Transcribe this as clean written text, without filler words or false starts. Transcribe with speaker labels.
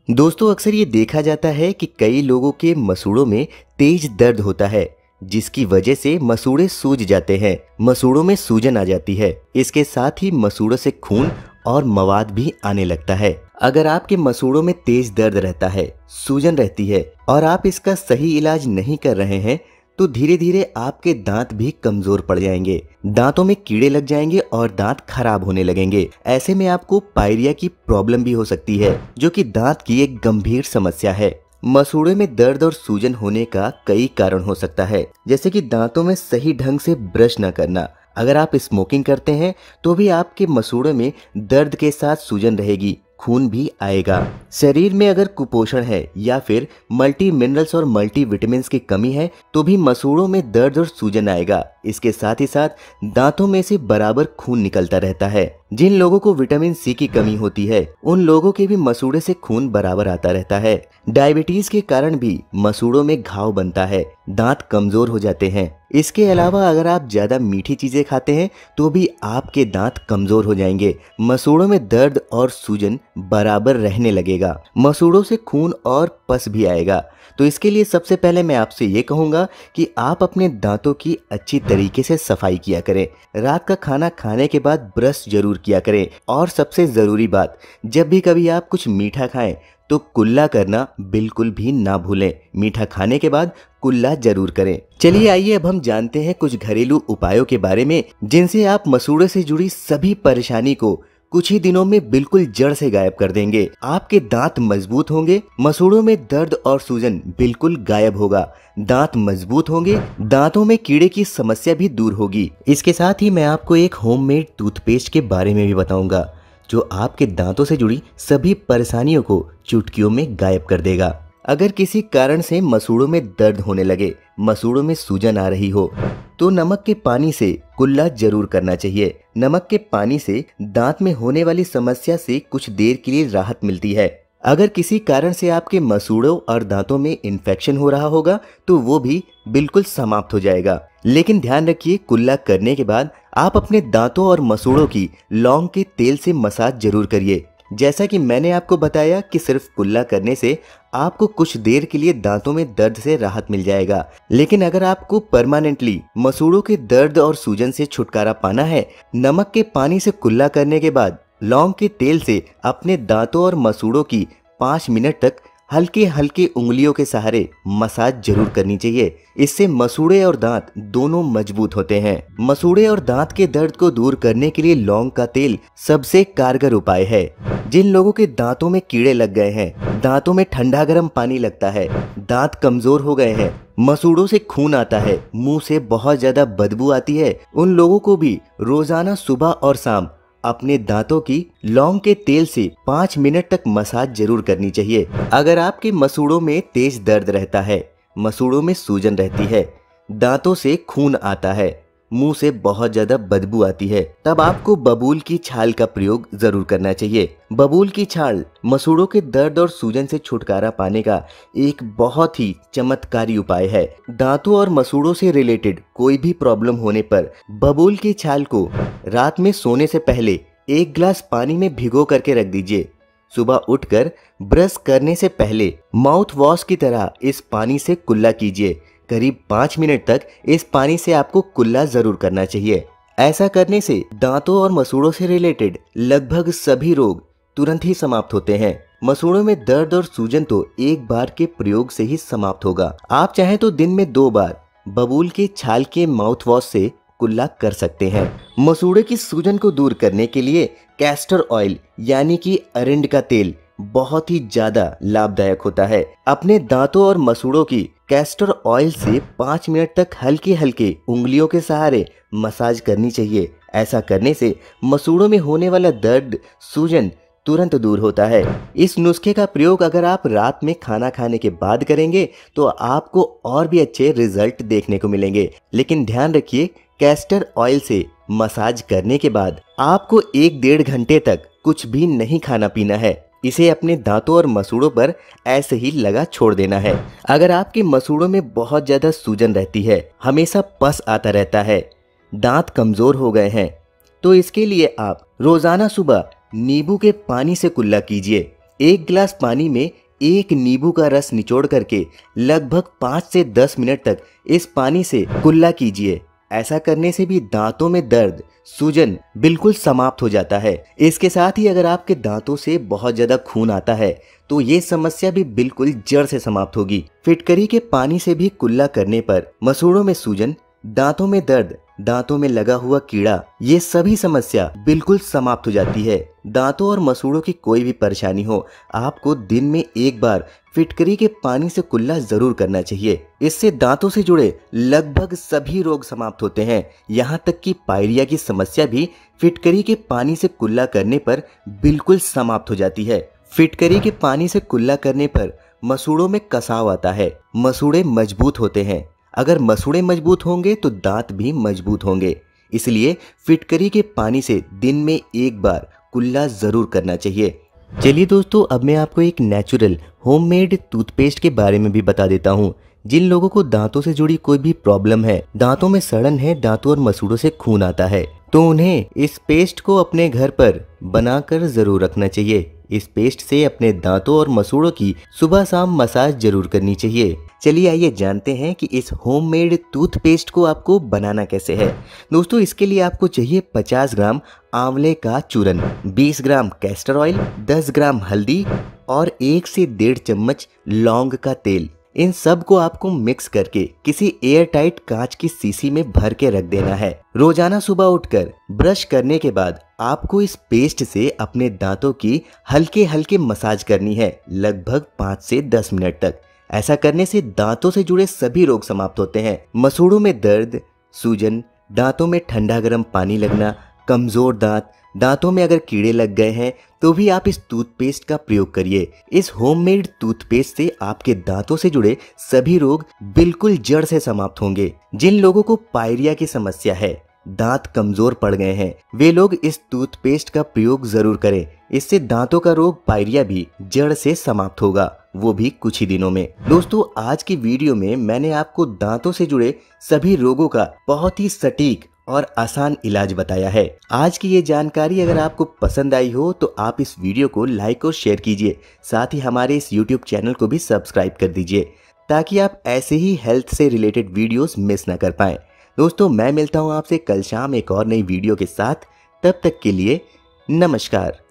Speaker 1: दोस्तों, अक्सर ये देखा जाता है कि कई लोगों के मसूड़ों में तेज दर्द होता है, जिसकी वजह से मसूड़े सूज जाते हैं। मसूड़ों में सूजन आ जाती है। इसके साथ ही मसूड़ों से खून और मवाद भी आने लगता है। अगर आपके मसूड़ों में तेज दर्द रहता है, सूजन रहती है और आप इसका सही इलाज नहीं कर रहे हैं, तो धीरे धीरे आपके दांत भी कमजोर पड़ जाएंगे। दांतों में कीड़े लग जाएंगे और दांत खराब होने लगेंगे। ऐसे में आपको पायरिया की प्रॉब्लम भी हो सकती है, जो कि दांत की एक गंभीर समस्या है। मसूड़े में दर्द और सूजन होने का कई कारण हो सकता है, जैसे कि दांतों में सही ढंग से ब्रश न करना। अगर आप स्मोकिंग करते हैं तो भी आपके मसूड़े में दर्द के साथ सूजन रहेगी, खून भी आएगा। शरीर में अगर कुपोषण है या फिर मल्टी मिनरल्स और मल्टी विटामिन्स की कमी है तो भी मसूड़ों में दर्द और सूजन आएगा। इसके साथ ही साथ दांतों में से बराबर खून निकलता रहता है। जिन लोगों को विटामिन सी की कमी होती है, उन लोगों के भी मसूड़े से खून बराबर आता रहता है। डायबिटीज के कारण भी मसूड़ों में घाव बनता है, दांत कमजोर हो जाते हैं। इसके अलावा अगर आप ज्यादा मीठी चीजें खाते हैं तो भी आपके दांत कमजोर हो जाएंगे। मसूड़ों में दर्द और सूजन बराबर रहने लगेगा। मसूड़ों से खून और पस भी आएगा। तो इसके लिए सबसे पहले मैं आपसे ये कहूँगा कि आप अपने दांतों की अच्छी तरीके से सफाई किया करें। रात का खाना खाने के बाद ब्रश जरूर किया करें। और सबसे ज़रूरी बात, जब भी कभी आप कुछ मीठा खाएं तो कुल्ला करना बिल्कुल भी ना भूलें। मीठा खाने के बाद कुल्ला जरूर करें। चलिए आइए अब हम जानते हैं कुछ घरेलू उपायों के बारे में, जिनसे आप मसूड़े से जुड़ी सभी परेशानी को कुछ ही दिनों में बिल्कुल जड़ से गायब कर देंगे। आपके दांत मजबूत होंगे, मसूड़ों में दर्द और सूजन बिल्कुल गायब होगा। दांत मजबूत होंगे, दांतों में कीड़े की समस्या भी दूर होगी। इसके साथ ही मैं आपको एक होममेड टूथपेस्ट के बारे में भी बताऊंगा, जो आपके दांतों से जुड़ी सभी परेशानियों को चुटकियों में गायब कर देगा। अगर किसी कारण से मसूड़ों में दर्द होने लगे, मसूड़ों में सूजन आ रही हो, तो नमक के पानी से कुल्ला जरूर करना चाहिए। नमक के पानी से दांत में होने वाली समस्या से कुछ देर के लिए राहत मिलती है। अगर किसी कारण से आपके मसूड़ों और दांतों में इन्फेक्शन हो रहा होगा तो वो भी बिल्कुल समाप्त हो जाएगा। लेकिन ध्यान रखिए, कुल्ला करने के बाद आप अपने दांतों और मसूड़ों की लौंग के तेल से मसाज जरूर करिए। जैसा कि मैंने आपको बताया कि सिर्फ कुल्ला करने से आपको कुछ देर के लिए दांतों में दर्द से राहत मिल जाएगा, लेकिन अगर आपको परमानेंटली मसूड़ों के दर्द और सूजन से छुटकारा पाना है, नमक के पानी से कुल्ला करने के बाद लौंग के तेल से अपने दांतों और मसूड़ों की 5 मिनट तक हल्के हल्के उंगलियों के सहारे मसाज जरूर करनी चाहिए। इससे मसूड़े और दांत दोनों मजबूत होते हैं। मसूड़े और दांत के दर्द को दूर करने के लिए लौंग का तेल सबसे कारगर उपाय है। जिन लोगों के दांतों में कीड़े लग गए हैं, दांतों में ठंडा गर्म पानी लगता है, दांत कमजोर हो गए हैं, मसूड़ों से खून आता है, मुंह से बहुत ज्यादा बदबू आती है, उन लोगों को भी रोजाना सुबह और शाम अपने दांतों की लौंग के तेल से 5 मिनट तक मसाज जरूर करनी चाहिए। अगर आपके मसूड़ों में तेज दर्द रहता है, मसूड़ों में सूजन रहती है, दांतों से खून आता है, मुंह से बहुत ज्यादा बदबू आती है, तब आपको बबूल की छाल का प्रयोग जरूर करना चाहिए। बबूल की छाल मसूड़ों के दर्द और सूजन से छुटकारा पाने का एक बहुत ही चमत्कारी उपाय है। दांतों और मसूड़ों से रिलेटेड कोई भी प्रॉब्लम होने पर बबूल की छाल को रात में सोने से पहले 1 गिलास पानी में भिगो करके रख दीजिए। सुबह उठकर ब्रश करने से पहले माउथ वॉश की तरह इस पानी से कुल्ला कीजिए। करीब 5 मिनट तक इस पानी से आपको कुल्ला जरूर करना चाहिए। ऐसा करने से दांतों और मसूड़ों से रिलेटेड लगभग सभी रोग तुरंत ही समाप्त होते हैं। मसूड़ों में दर्द और सूजन तो एक बार के प्रयोग से ही समाप्त होगा। आप चाहें तो दिन में 2 बार बबूल के छाल के माउथ वॉश से कुल्ला कर सकते हैं। मसूड़े की सूजन को दूर करने के लिए कैस्टर ऑयल यानी कि अरिंड का तेल बहुत ही ज्यादा लाभदायक होता है। अपने दांतों और मसूड़ों की कैस्टर ऑयल से 5 मिनट तक हल्के हल्के उंगलियों के सहारे मसाज करनी चाहिए। ऐसा करने से मसूड़ों में होने वाला दर्द, सूजन तुरंत दूर होता है। इस नुस्खे का प्रयोग अगर आप रात में खाना खाने के बाद करेंगे तो आपको और भी अच्छे रिजल्ट देखने को मिलेंगे। लेकिन ध्यान रखिए, कैस्टर ऑयल से मसाज करने के बाद आपको 1-1.5 घंटे तक कुछ भी नहीं खाना पीना है। इसे अपने दांतों और मसूड़ों पर ऐसे ही लगा छोड़ देना है। अगर आपके मसूड़ों में बहुत ज्यादा सूजन रहती है, हमेशा पस आता रहता है, दांत कमजोर हो गए हैं, तो इसके लिए आप रोजाना सुबह नींबू के पानी से कुल्ला कीजिए। 1 गिलास पानी में 1 नींबू का रस निचोड़ करके लगभग 5 से 10 मिनट तक इस पानी से कुल्ला कीजिए। ऐसा करने से भी दांतों में दर्द, सूजन बिल्कुल समाप्त हो जाता है। इसके साथ ही अगर आपके दांतों से बहुत ज्यादा खून आता है तो ये समस्या भी बिल्कुल जड़ से समाप्त होगी। फिटकरी के पानी से भी कुल्ला करने पर मसूड़ों में सूजन, दांतों में दर्द, दांतों में लगा हुआ कीड़ा, ये सभी समस्या बिल्कुल समाप्त हो जाती है। दांतों और मसूड़ों की कोई भी परेशानी हो, आपको दिन में 1 बार फिटकरी के पानी से कुल्ला जरूर करना चाहिए। इससे दांतों से जुड़े लगभग सभी रोग समाप्त होते हैं। यहाँ तक कि पायरिया की समस्या भी फिटकरी के पानी से कुल्ला करने पर बिल्कुल समाप्त हो जाती है। फिटकरी के पानी से कुल्ला करने पर मसूड़ों में कसाव आता है, मसूड़े मजबूत होते हैं। अगर मसूड़े मजबूत होंगे तो दांत भी मजबूत होंगे। इसलिए फिटकरी के पानी से दिन में 1 बार कुल्ला जरूर करना चाहिए। चलिए दोस्तों, अब मैं आपको एक नेचुरल होममेड टूथपेस्ट के बारे में भी बता देता हूँ। जिन लोगों को दांतों से जुड़ी कोई भी प्रॉब्लम है, दांतों में सड़न है, दांतों और मसूड़ों से खून आता है, तो उन्हें इस पेस्ट को अपने घर पर बनाकर जरूर रखना चाहिए। इस पेस्ट से अपने दांतों और मसूड़ों की सुबह शाम मसाज जरूर करनी चाहिए। चलिए आइए जानते हैं कि इस होममेड टूथपेस्ट को आपको बनाना कैसे है। दोस्तों, इसके लिए आपको चाहिए 50 ग्राम आंवले का चूरन, 20 ग्राम कैस्टर ऑयल, 10 ग्राम हल्दी और 1 से 1.5 चम्मच लौंग का तेल। इन सब को आपको मिक्स करके किसी एयर टाइट कांच की शीशी में भर के रख देना है। रोजाना सुबह उठकर ब्रश करने के बाद आपको इस पेस्ट से अपने दांतों की हल्के हल्के मसाज करनी है, लगभग 5 से 10 मिनट तक। ऐसा करने से दांतों से जुड़े सभी रोग समाप्त होते हैं। मसूड़ों में दर्द, सूजन, दांतों में ठंडा गर्म पानी लगना, कमजोर दांत, दांतों में अगर कीड़े लग गए हैं तो भी आप इस टूथपेस्ट का प्रयोग करिए। इस होममेड टूथपेस्ट से आपके दांतों से जुड़े सभी रोग बिल्कुल जड़ से समाप्त होंगे। जिन लोगों को पायरिया की समस्या है, दांत कमजोर पड़ गए हैं, वे लोग इस टूथपेस्ट का प्रयोग जरूर करें। इससे दांतों का रोग पायरिया भी जड़ से समाप्त होगा, वो भी कुछ ही दिनों में। दोस्तों, आज की वीडियो में मैंने आपको दांतों से जुड़े सभी रोगों का बहुत ही सटीक और आसान इलाज बताया है। आज की ये जानकारी अगर आपको पसंद आई हो तो आप इस वीडियो को लाइक और शेयर कीजिए। साथ ही हमारे इस यूट्यूब चैनल को भी सब्सक्राइब कर दीजिए ताकि आप ऐसे ही हेल्थ से रिलेटेड वीडियोस मिस ना कर पाएं। दोस्तों, मैं मिलता हूं आपसे कल शाम एक और नई वीडियो के साथ। तब तक के लिए नमस्कार।